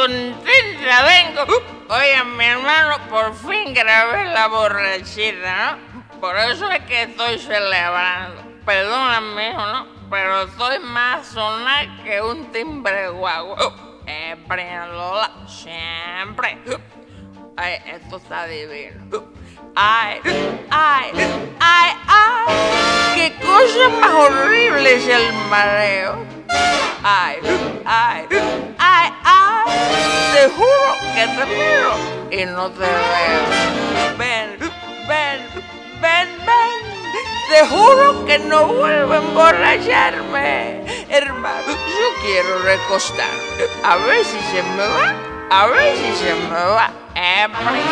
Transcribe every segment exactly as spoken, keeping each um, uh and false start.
contenta vengo. Oye, mi hermano, por fin grabé la borrachita, ¿no? Por eso es que estoy celebrando. Perdóname, hijo, ¿no? Pero estoy más sonada que un timbre guagua. Eh, Lola, siempre. Ay, esto está divino. Ay, ay, ay, ay. Qué cosa más horrible es el mareo. Ay, ay, ay, ay. Te juro que te miro y no te veo. Ven, ven, ven, ven. Te juro que no vuelvo a emborracharme. Hermano, yo quiero recostarme. A ver si se me va. A ver si se me va. Eh,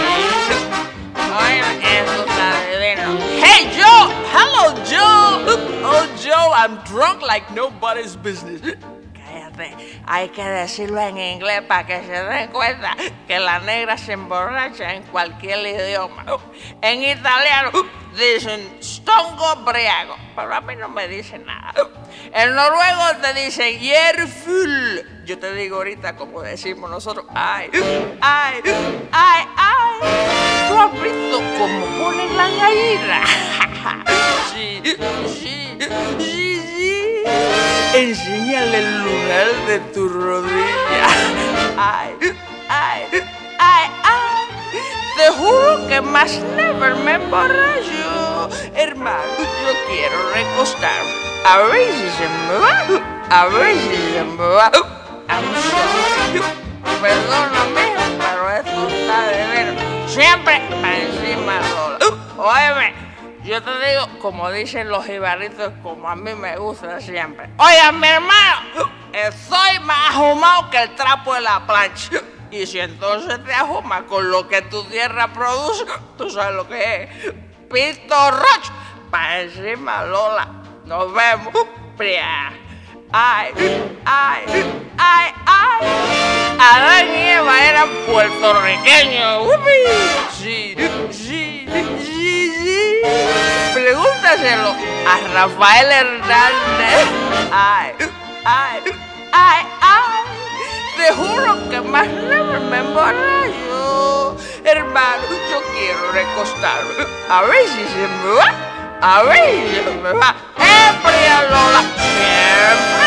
Oye, eso está divino. Hey, Joe! Hello, Joe! Oh, Joe, I'm drunk like nobody's business. Cállate. Hay que decirlo en inglés para que se den cuenta que la negra se emborracha en cualquier idioma. En italiano dicen stongo briago, pero a mí no me dicen nada. En noruego te dicen yerfull. Yo te digo ahorita como decimos nosotros, ay, ay, ay, ay. ¿Tú has visto cómo ponen la gallina? Sí, sí, sí, sí. Enséñale el lunar de tu rodilla. Ay, ay, ay, ay. Te juro que más never me emborracho. Hermano, yo quiero recostarme. A ver si se me va. A ver si se me va. I'm sorry. Perdóname, pero esto está de ver. Siempre para encima, Lola. Óyeme, yo te digo, como dicen los jibaritos, como a mí me gusta siempre. Oye, mi hermano, estoy más ahumado que el trapo de la plancha. Y si entonces te ajumas con lo que tu tierra produce, tú sabes lo que es. Pito rocho, para encima, Lola. Nos vemos. Pria. Ay, ay, ay, ay. Adán y Eva eran puertorriqueños. ¡Upi! Sí, sí, sí, sí. Pregúntaselo a Rafael Hernández. Ay, ay, ay, ay. Te juro que más never me emborracho. Hermano, yo quiero recostarme. A ver si se me va. A ver si se me va. ¡Eh, Lola! Siempre.